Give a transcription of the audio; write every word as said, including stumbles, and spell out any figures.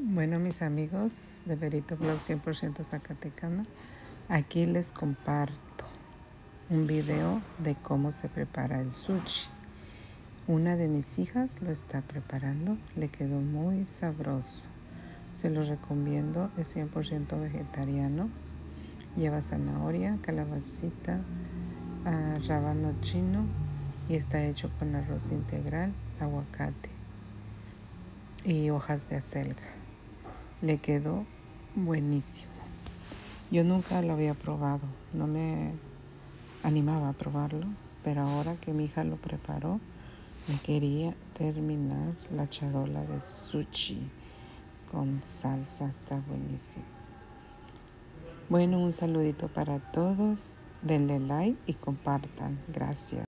Bueno, mis amigos de Verito Blog cien por ciento Zacatecana, aquí les comparto un video de cómo se prepara el sushi. Una de mis hijas lo está preparando, le quedó muy sabroso. Se lo recomiendo, es cien por ciento vegetariano. Lleva zanahoria, calabacita, uh, rábano chino y está hecho con arroz integral, aguacate y hojas de acelga. Le quedó buenísimo. Yo nunca lo había probado, no me animaba a probarlo, pero ahora que mi hija lo preparó, me quería terminar la charola de sushi con salsa, está buenísimo. Bueno, un saludito para todos, denle like y compartan. Gracias.